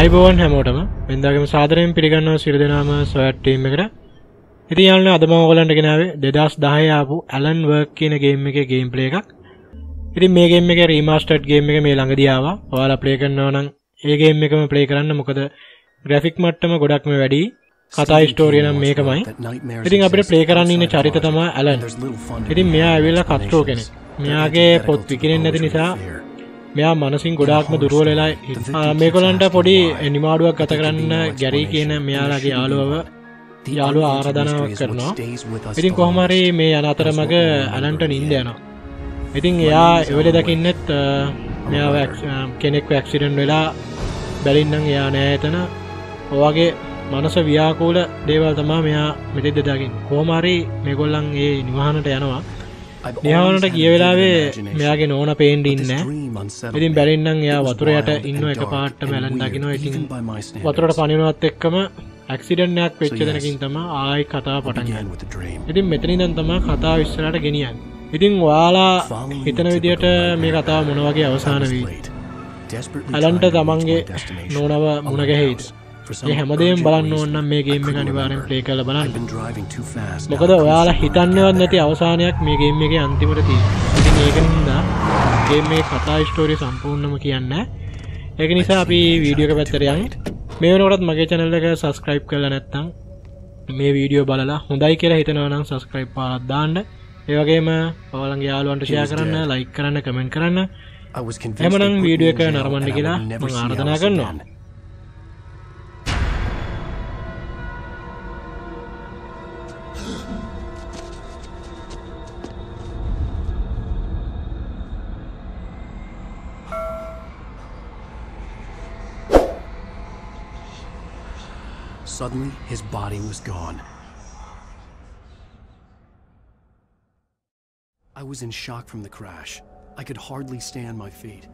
අයිබෝන් හැමෝටම වෙනදාගේම සාදරයෙන් පිළිගන්නවා සියලු දෙනාම සොයට් ටීම් එකට. ඉතින් යාළුවනේ අද මම ඔයගලන්ට ගෙනාවේ 2010 ආපු Alan Wake කියන ගේම් එකේ ගේම් ප්ලේ එකක්. ඉතින් මේ ගේම් එකේ රීමාස්ටර්ඩ් ගේම් එක මේ ළඟදී ආවා. ඔයාලා ප්ලේ කරනවා නම් ඒ ගේම් එකම ප්ලේ කරන්න. මොකද ග්‍රැෆික් මට්ටම ගොඩක්ම වැඩි. කතා ස්ටෝරිය නම් මේකමයි. ඉතින් අපිට ප්ලේ කරන්න ඉන්න චරිත තමයි Alan. ඉතින් මෙයා ඇවිල්ලා කත්‍රෝ කෙනෙක්. මෙයාගේ පොත් විකිනෙන්නේ නැති නිසා මෙයා මනසින් ගොඩාක්ම දුර්වල වෙලා මේගොල්ලන්ට පොඩි නිමාඩුවක් ගත කරන්න ගැරි කියන මෙයාලගේ යාළුවා ආරාධනාවක් කරනවා. ඉතින් කොහොම හරි මේ යන අතරමඟ අලන්ට නිින්ද යනවා. ඉතින් එයා ඒ වෙලේ දකින්නෙත් මෙයා කෙනෙක්ව ඇක්සිඩන්ට් වෙලා බැලින්නම් එයා නෑ එතන. ඔයගේ මනස ව්‍යාකූල දේවල් තමයි මෙයා මෙතෙද්ද දකින්නේ. කොහොම හරි මේගොල්ලන් ඒ නිවහනට යනවා. නිවහනට ගිය වෙලාවේ මෙයාගේ නෝන පේන්න ඉන්නේ. ඉතින් බැලින්නම් එයා වතුර යට ඉන්න එක පාටම ඇලන් දකින්නවා. ඉතින් වතුරට පනිනවත් එක්කම ඇක්සිඩන්ට් එකක් වෙච්ච තැනකින් තමයි ආයි කතාව පටන් ගන්නේ. ඉතින් මෙතන ඉඳන් තමයි කතාව ඉස්සරහට ගෙනියන්නේ. ඉතින් ඔයාලා හිතන විදියට මේ කතාව මොන වගේ අවසාන වෙයි? ඇලන්ට තමන්ගේ නෝනව මුණ ගැහෙයිද? මේ හැමදේම බලන්න ඕන නම් මේ ගේම් එක අනිවාර්යෙන් ප්ලේ කරලා බලන්න. මොකද ඔයාලා හිතන්නේවත් නැති අවසානයක් මේ ගේම් එකේ අන්තිමට තියෙනවා. ඉතින් ඒක නිසා ගේම් එකේ කතා ස්ටෝරිය සම්පූර්ණම කියන්නේ. ඒක නිසා අපි වීඩියෝ එක පැත්තට යමු. මේ වෙනකොටත් මගේ channel එක subscribe කරලා නැත්නම් මේ වීඩියෝ බලලා හොඳයි කියලා හිතනවා නම් subscribe පාරක් දාන්න. ඒ වගේම ඔයාලගේ යාළුවන්ට share කරන්න, like කරන්න, comment කරන්න. එහෙමනම් වීඩියෝ එක නරඹන්න කියලා මම ආරාධනා කරනවා. Suddenly, his body was gone. I was in shock from the crash. I could hardly stay on my feet.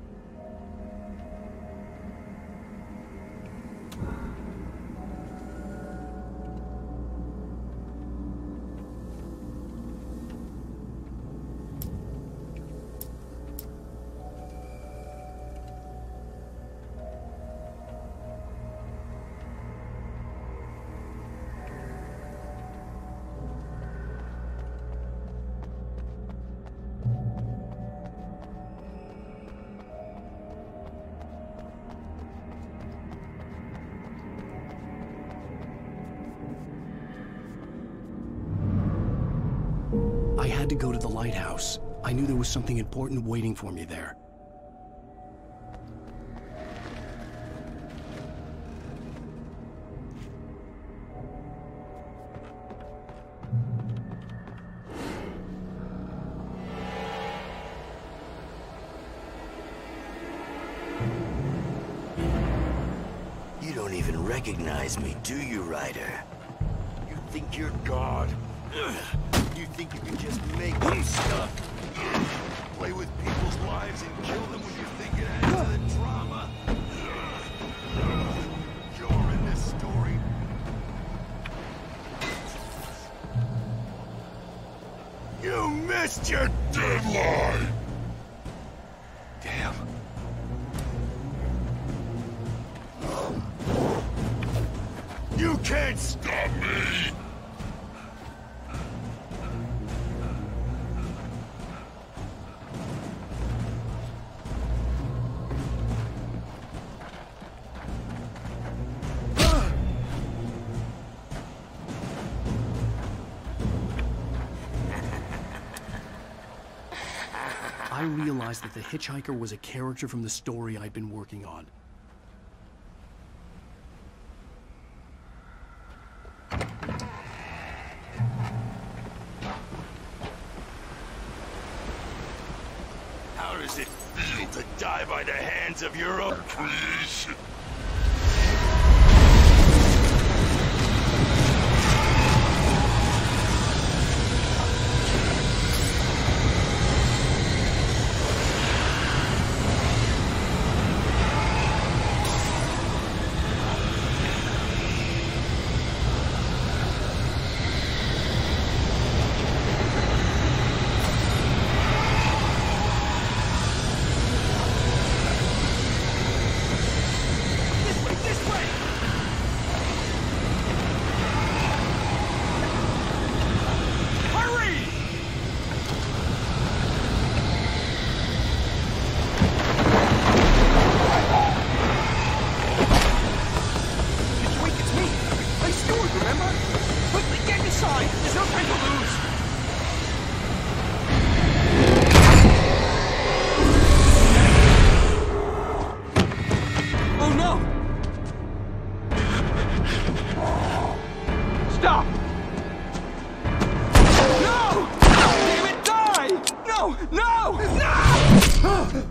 I had to go to the lighthouse. I knew there was something important waiting for me there. You don't even recognize me, do you, Ryder? You think you're God? You think you can just make me stuff? Play with people's lives and kill them when you think it adds to the drama? You're in this story. You missed your deadline! Damn. You can't stop me! I realized that the hitchhiker was a character from the story I'd been working on. How does it feel to die by the hands of your own creation?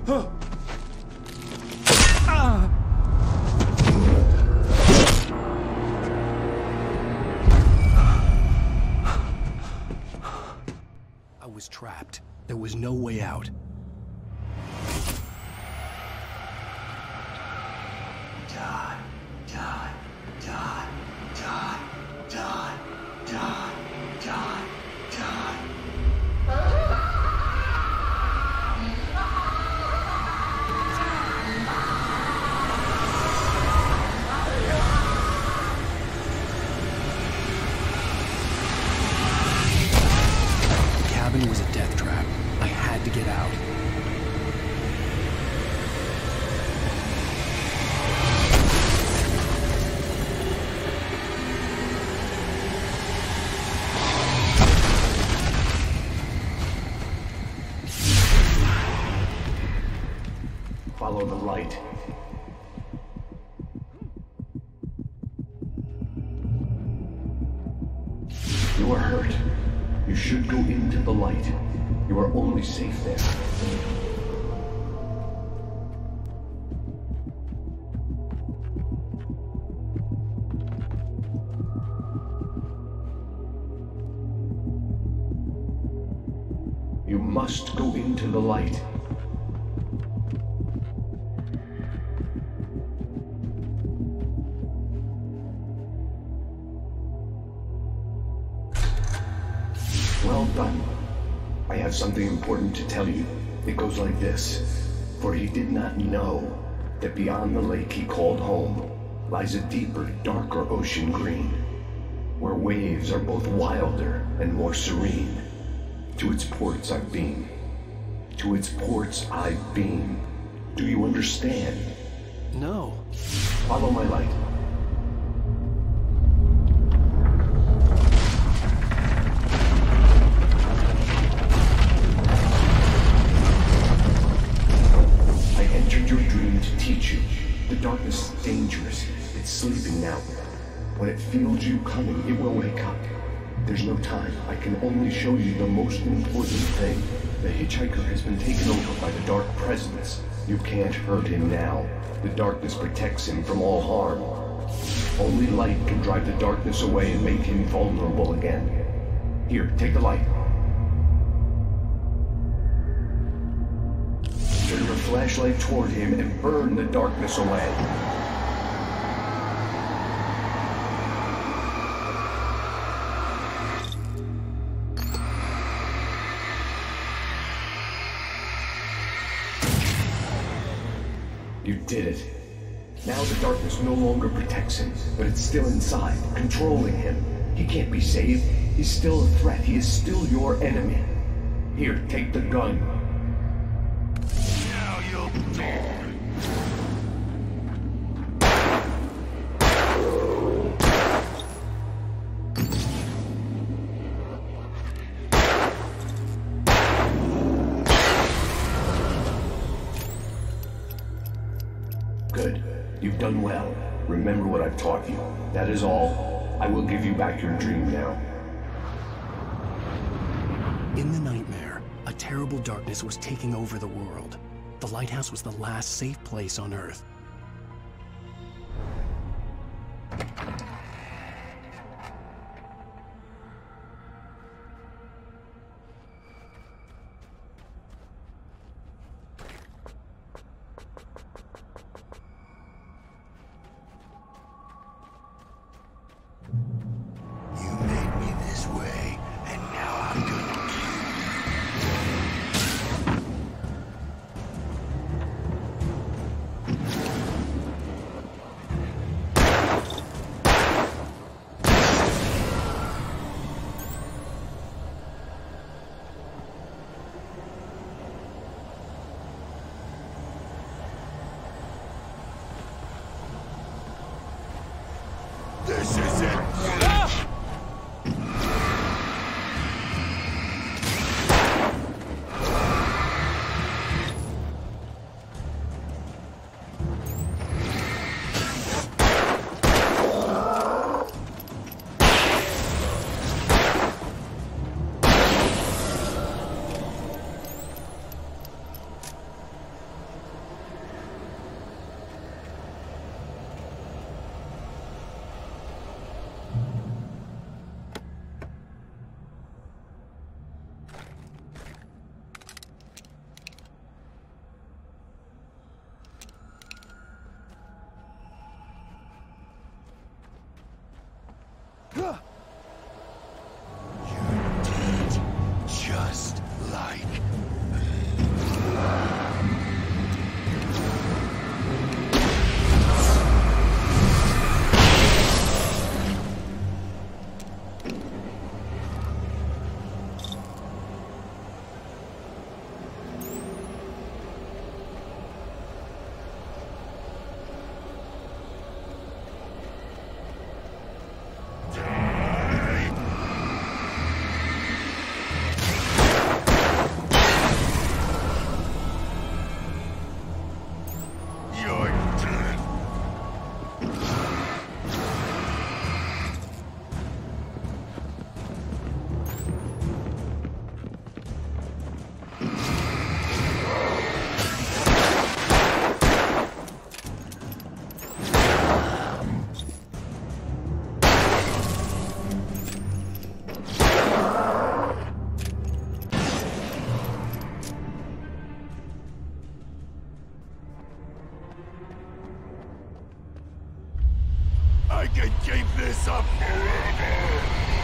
I was trapped. There was no way out. Die, die, die, die, die, die, die, die. The cabin was a death trap. I had to get out. Follow the light. You are hurt. You should go into the light. You are only safe there. You must go into the light. Well done. I have something important to tell you. It goes like this. For he did not know that beyond the lake he called home lies a deeper, darker ocean green, where waves are both wilder and more serene. To its ports I've been. To its ports I've been. Do you understand? No. Follow my light. I entered your dream to teach you. The darkness is dangerous. It's sleeping now. When it feels you coming, it will wake up. There's no time. I can only show you the most important thing. The hitchhiker has been taken over by the Dark Presence. You can't hurt him now. The darkness protects him from all harm. Only light can drive the darkness away and make him vulnerable again. Here, take the light. Turn your flashlight toward him and burn the darkness away. You did it. Now the darkness no longer protects him, but it's still inside, controlling him. He can't be saved. He's still a threat. He is still your enemy. Here, take the gun. Now you'll die. Good. You've done well. Remember what I've taught you. That is all. I will give you back your dream now. In the nightmare, a terrible darkness was taking over the world. The lighthouse was the last safe place on Earth. You made me this way, and now I'm gonna This is it. I can keep this up forever!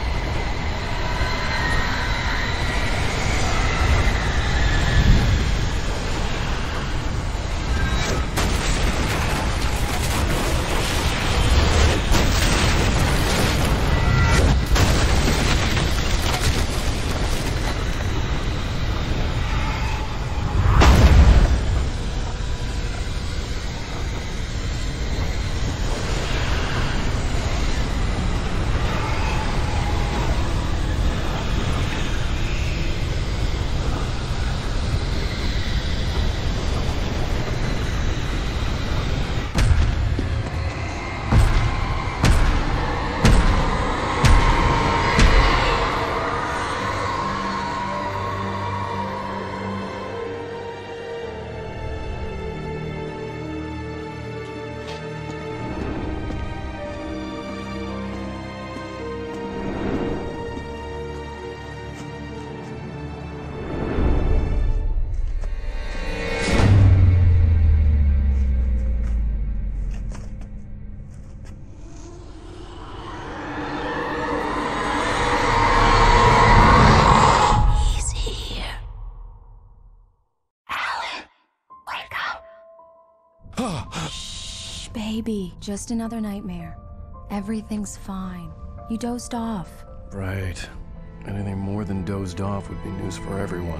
Baby, just another nightmare. Everything's fine. You dozed off. Right. Anything more than dozed off would be news for everyone.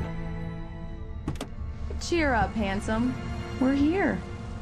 Cheer up, handsome. We're here.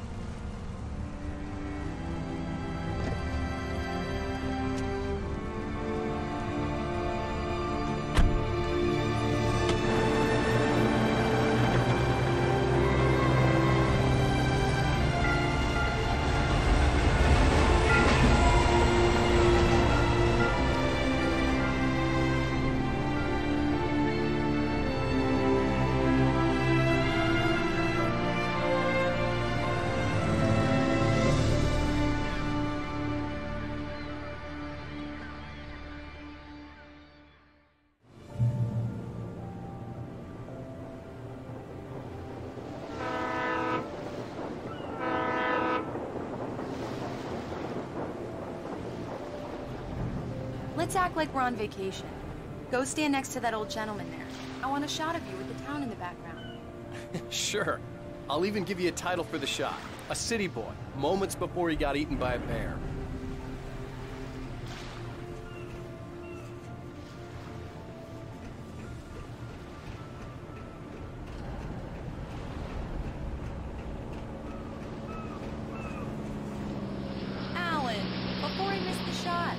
Let's act like we're on vacation. Go stand next to that old gentleman there. I want a shot of you with the town in the background. Sure. I'll even give you a title for the shot. A city boy, moments before he got eaten by a bear. Alan, before he missed the shot.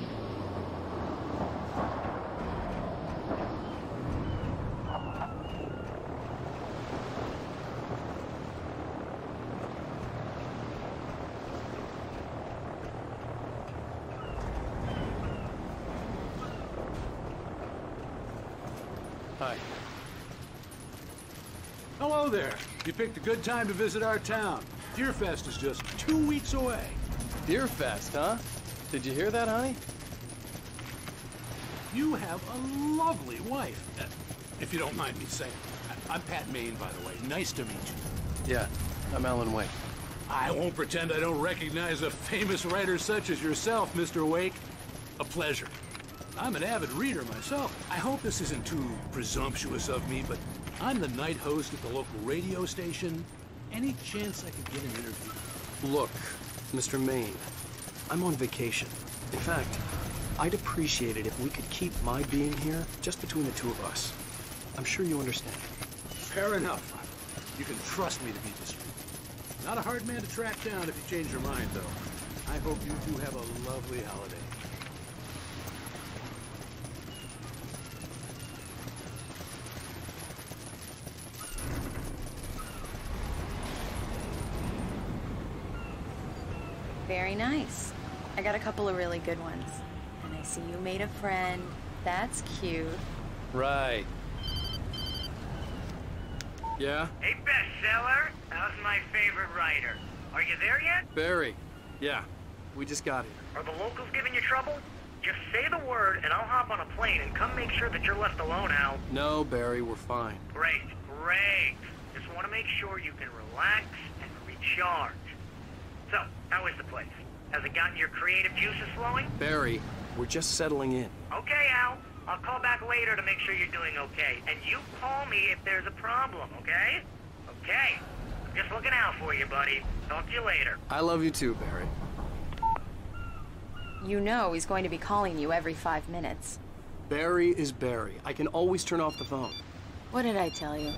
Hi. Hello there. You picked a good time to visit our town. Deerfest is just 2 weeks away. Deerfest, huh? Did you hear that, honey? You have a lovely wife. If you don't mind me saying. I'm Pat Maine, by the way. Nice to meet you. Yeah, I'm Alan Wake. I won't pretend I don't recognize a famous writer such as yourself, Mr. Wake. A pleasure. I'm an avid reader myself. I hope this isn't too presumptuous of me, but I'm the night host at the local radio station. Any chance I could get an interview? Look, Mr. Maine, I'm on vacation. In fact, I'd appreciate it if we could keep my being here just between the two of us. I'm sure you understand. Fair enough. You can trust me to be discreet. Not a hard man to track down if you change your mind, though. I hope you two have a lovely holiday. Very nice. I got a couple of really good ones. And I see you made a friend. That's cute. Right. Yeah? Hey, bestseller. How's my favorite writer? Are you there yet? Barry. Yeah. We just got here. Are the locals giving you trouble? Just say the word and I'll hop on a plane and come make sure that you're left alone, Al. No, Barry, we're fine. Great, great. Just want to make sure you can relax and recharge. So, how is the place? Has it gotten your creative juices flowing? Barry, we're just settling in. Okay, Al. I'll call back later to make sure you're doing okay. And you call me if there's a problem, okay? Okay. I'm just looking out for you, buddy. Talk to you later. I love you too, Barry. You know he's going to be calling you every 5 minutes. Barry is Barry. I can always turn off the phone. What did I tell you?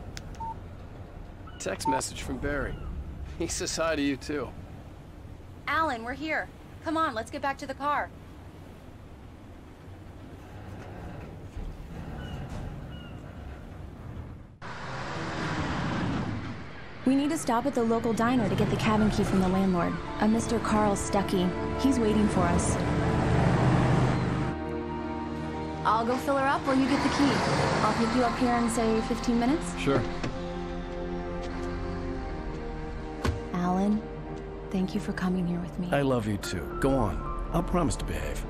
Text message from Barry. He says hi to you too. Alan, we're here. Come on, let's get back to the car. We need to stop at the local diner to get the cabin key from the landlord, a Mr. Carl Stuckey. He's waiting for us. I'll go fill her up while you get the key. I'll pick you up here in, say, 15 minutes? Sure. Alan, thank you for coming here with me. I love you too. Go on. I'll promise to behave.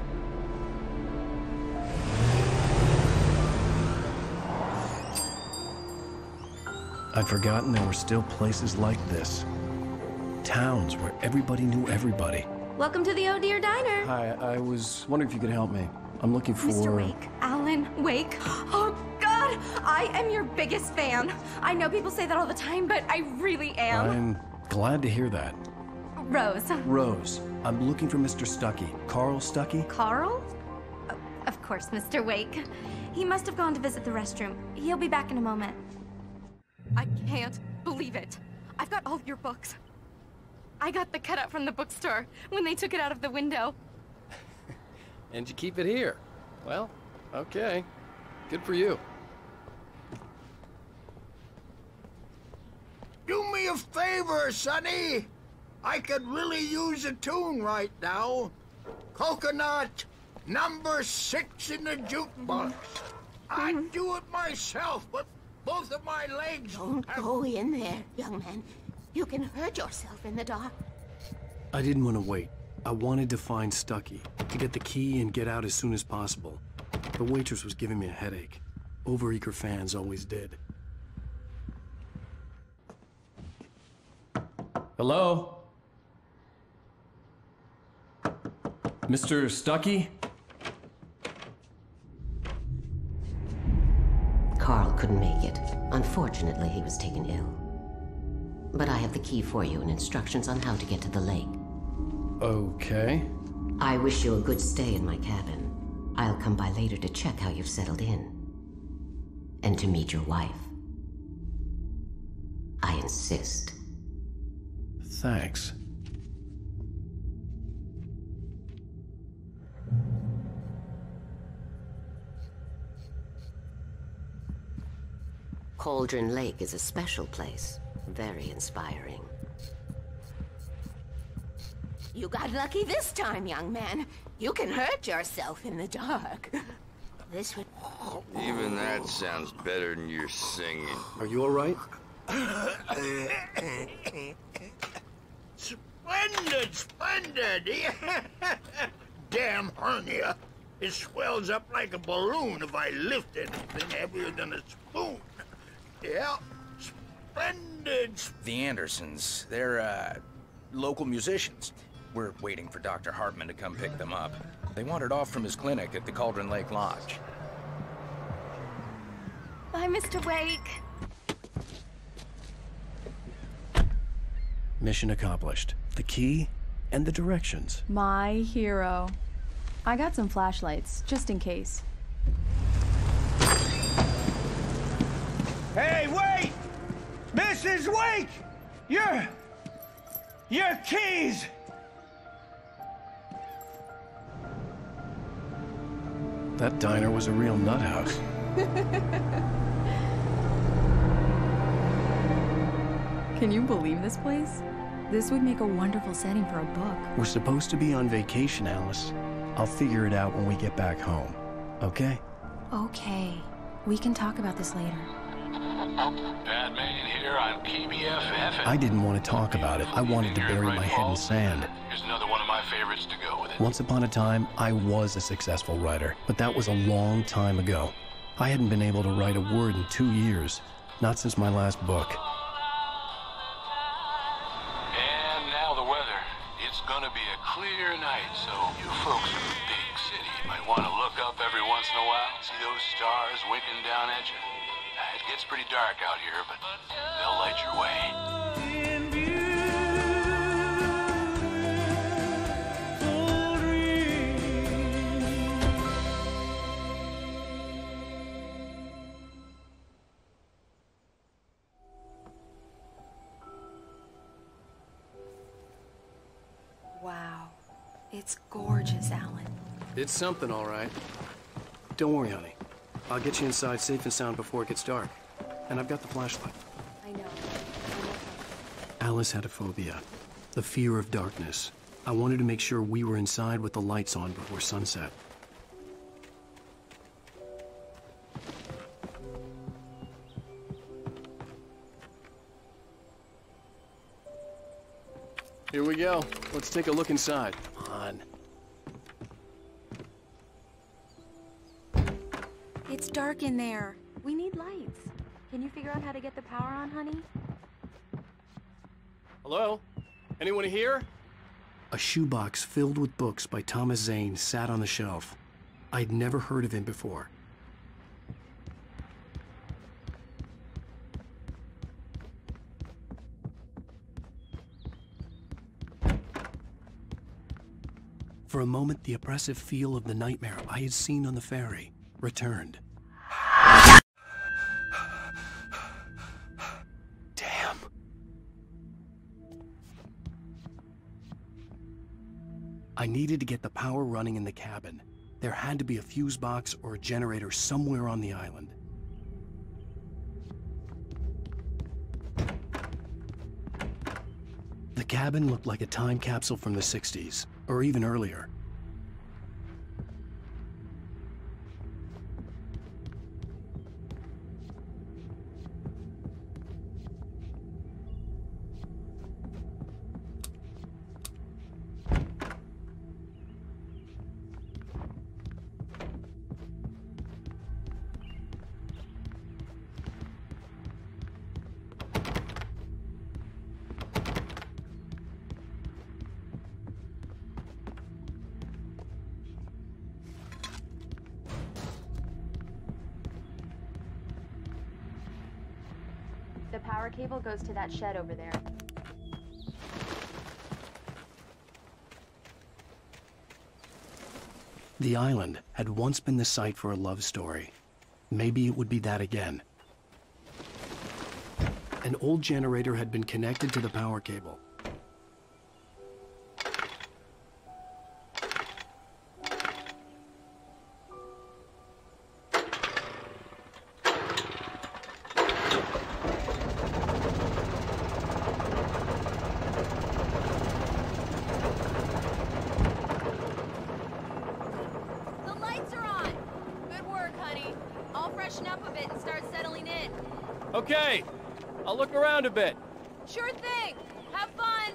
I'd forgotten there were still places like this. Towns where everybody knew everybody. Welcome to the Oh Dear Diner. Hi, I was wondering if you could help me. I'm looking for... Mr. Wake. Alan Wake. Oh, God! I am your biggest fan. I know people say that all the time, but I really am. I'm glad to hear that. Rose. Rose, I'm looking for Mr. Stuckey. Carl Stuckey? Carl? Oh, of course, Mr. Wake. He must have gone to visit the restroom. He'll be back in a moment. I can't believe it. I've got all your books. I got the cutout from the bookstore when they took it out of the window. And you keep it here. Well, okay. Good for you. Do me a favor, Sonny. I could really use a tune right now. Coconut, number 6 in the jukebox. I'd do it myself, but both of my legs... Don't go in there, young man. You can hurt yourself in the dark. I didn't want to wait. I wanted to find Stuckey, to get the key and get out as soon as possible. The waitress was giving me a headache. Overeager fans always did. Hello? Mr. Stuckey? Carl couldn't make it. Unfortunately, he was taken ill. But I have the key for you and instructions on how to get to the lake. Okay. I wish you a good stay in my cabin. I'll come by later to check how you've settled in. And to meet your wife. I insist. Thanks. Cauldron Lake is a special place. Very inspiring. You got lucky this time, young man. You can hurt yourself in the dark. This would... Even that sounds better than your singing. Are you all right? Splendid, splendid! Damn hernia. It swells up like a balloon if I lift anything heavier than a spoon. Yeah, splendid. The Andersons, they're, local musicians. We're waiting for Dr. Hartman to come pick them up. They wandered off from his clinic at the Cauldron Lake Lodge. Bye, Mr. Wake. Mission accomplished. The key and the directions. My hero. I got some flashlights, just in case. Hey, wait! Mrs. Wake! Your keys! That diner was a real nut house. Can you believe this place? This would make a wonderful setting for a book. We're supposed to be on vacation, Alice. I'll figure it out when we get back home. Okay? Okay. We can talk about this later. Pat Main here on KBFF. I didn't want to talk about it. I wanted to bury my head in sand. Here's another one of my favorites to go with it. Once upon a time, I was a successful writer, but that was a long time ago. I hadn't been able to write a word in 2 years, not since my last book. And now the weather. It's gonna be a clear night, so you folks from the big city might want to look up every once in a while, see those stars winking down at you. It gets pretty dark out here, but they'll light your way. Wow. It's gorgeous, Alan. It's something, all right. Don't worry, honey. I'll get you inside safe and sound before it gets dark. And I've got the flashlight. I know. Alice had a phobia. The fear of darkness. I wanted to make sure we were inside with the lights on before sunset. Here we go. Let's take a look inside. Come on. It's dark in there. We need lights. Can you figure out how to get the power on, honey? Hello? Anyone here? A shoebox filled with books by Thomas Zane sat on the shelf. I'd never heard of him before. For a moment, the oppressive feel of the nightmare I had seen on the ferry returned. Damn. I needed to get the power running in the cabin. There had to be a fuse box or a generator somewhere on the island. The cabin looked like a time capsule from the 60s, or even earlier. The power cable goes to that shed over there. The island had once been the site for a love story. Maybe it would be that again. An old generator had been connected to the power cable. Okay, I'll look around a bit. Sure thing. Have fun.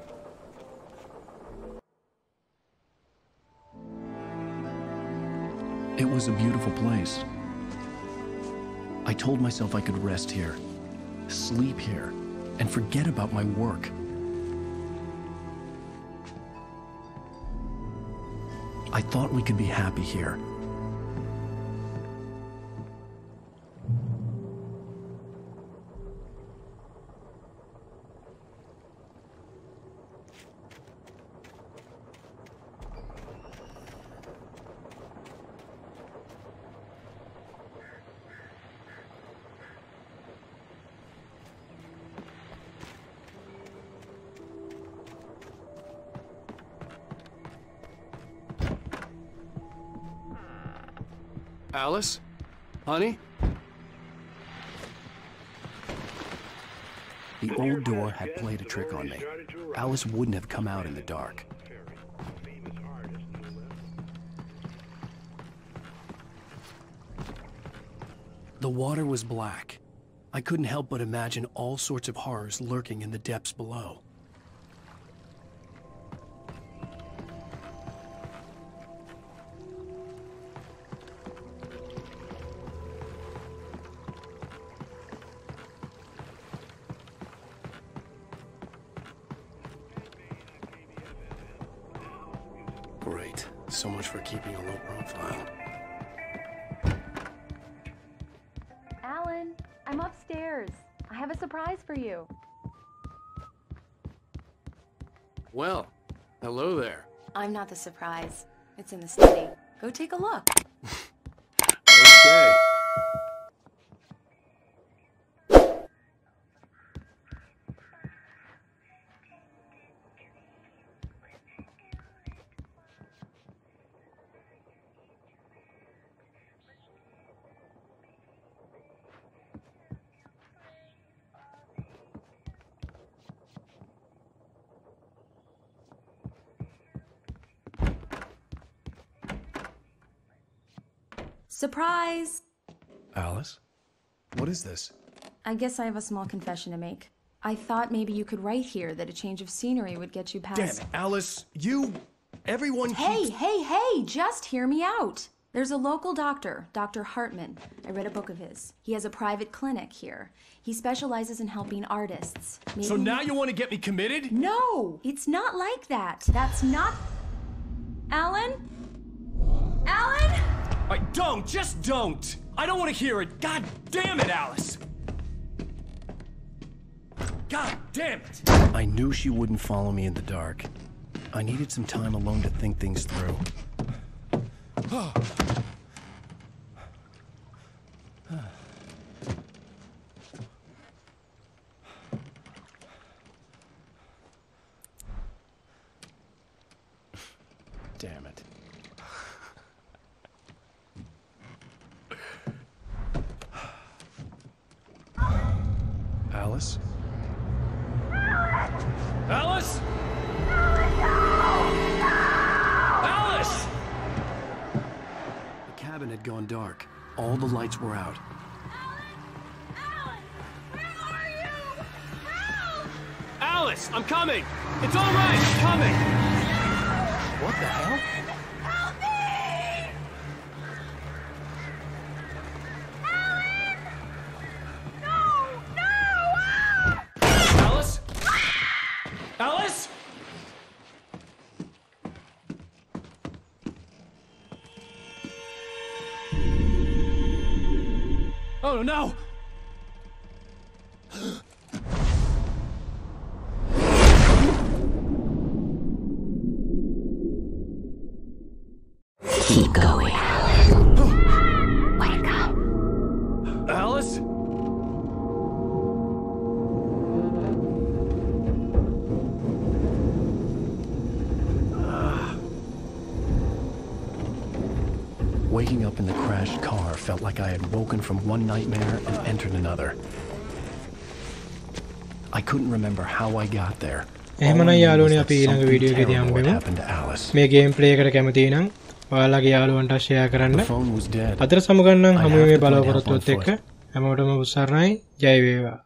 It was a beautiful place. I told myself I could rest here, sleep here, and forget about my work. I thought we could be happy here. Alice? Honey? The old door had played a trick on me. Alice wouldn't have come out in the dark. The water was black. I couldn't help but imagine all sorts of horrors lurking in the depths below. Great. So much for keeping a low profile. Alan, I'm upstairs. I have a surprise for you. Well, hello there. I'm not the surprise. It's in the study. Go take a look. Okay. Surprise! Alice? What is this? I guess I have a small confession to make. I thought maybe you could write here that a change of scenery would get you past... Damn it, Alice! Everyone keeps... Hey! Just hear me out! There's a local doctor, Dr. Hartman. I read a book of his. He has a private clinic here. He specializes in helping artists. Maybe... So now you want to get me committed? No! It's not like that. That's not... Alan? Alan? Just don't! I don't want to hear it! God damn it, Alice! God damn it! I knew she wouldn't follow me in the dark. I needed some time alone to think things through. Damn it. Alice? Alice? Alice! The cabin had gone dark. All the lights were out. Alice, I'm coming! It's all right, I'm coming! What the hell? Help me! Alan! No! Alice? Alice? Oh no! Keep going. Wake up. Alice? Waking up in the crashed car felt like I had woken from one nightmare and entered another. I couldn't remember how I got there. එහෙමනම් යාළුවනේ අපි ඊළඟ video එකේදී හම්බෙමු. මේ game play එකට කැමති නම් ඔයාලගේ යාළුවන්ට ෂෙයා කරන්න. අතර සමගන්නම් හමු වෙමේ බලවපොරොත්තුවත් එක්ක හැමෝටම උසරණයි ජය වේවා.